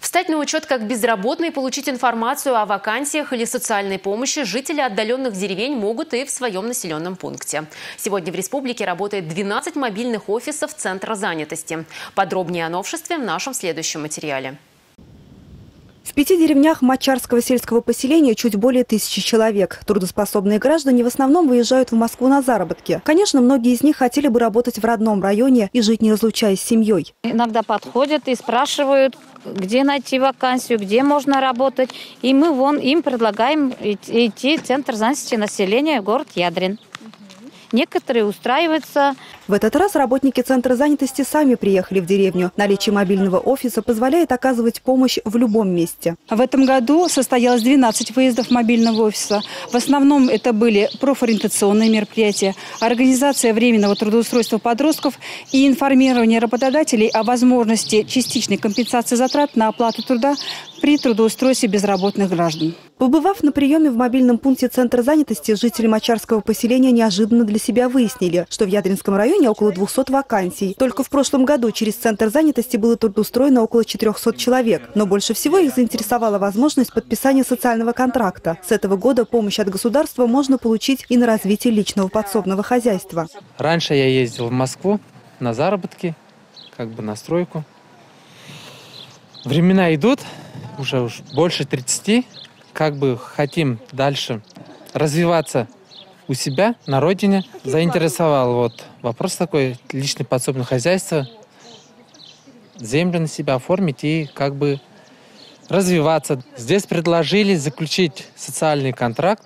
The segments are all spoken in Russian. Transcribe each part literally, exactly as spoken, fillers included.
Встать на учет как безработный, получить информацию о вакансиях или социальной помощи жители отдаленных деревень могут и в своем населенном пункте. Сегодня в республике работает двенадцать мобильных офисов Центра занятости. Подробнее о новшестве в нашем следующем материале. В пяти деревнях Мачарского сельского поселения чуть более тысячи человек. Трудоспособные граждане в основном выезжают в Москву на заработки. Конечно, многие из них хотели бы работать в родном районе и жить, не разлучаясь с семьей. Иногда подходят и спрашивают, где найти вакансию, где можно работать. И мы вон им предлагаем идти в Центр занятости населения в город Ядрин. Некоторые устраиваются. В этот раз работники Центра занятости сами приехали в деревню. Наличие мобильного офиса позволяет оказывать помощь в любом месте. В этом году состоялось двенадцать выездов мобильного офиса. В основном это были профориентационные мероприятия, организация временного трудоустройства подростков и информирование работодателей о возможности частичной компенсации затрат на оплату труда при трудоустройстве безработных граждан. Побывав на приеме в мобильном пункте Центра занятости, жители Мачарского поселения неожиданно для себя выяснили, что в Ядринском районе около двухсот вакансий. Только в прошлом году через Центр занятости было трудоустроено около четырёхсот человек. Но больше всего их заинтересовала возможность подписания социального контракта. С этого года помощь от государства можно получить и на развитие личного подсобного хозяйства. Раньше я ездил в Москву на заработки, как бы на стройку. Времена идут, уже уж больше тридцати. Как бы хотим дальше развиваться у себя на родине. Заинтересовал вот вопрос такой, личное подсобное хозяйство, землю на себя оформить и как бы развиваться. Здесь предложили заключить социальный контракт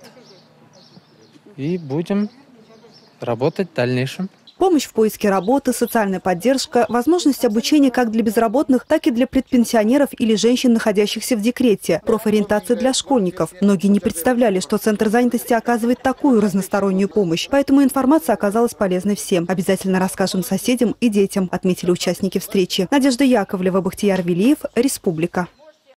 и будем работать в дальнейшем. Помощь в поиске работы, социальная поддержка, возможность обучения как для безработных, так и для предпенсионеров или женщин, находящихся в декрете, профориентация для школьников. Многие не представляли, что Центр занятости оказывает такую разностороннюю помощь. Поэтому информация оказалась полезной всем. Обязательно расскажем соседям и детям, отметили участники встречи. Надежда Яковлева, Бахтияр Велиев, Республика.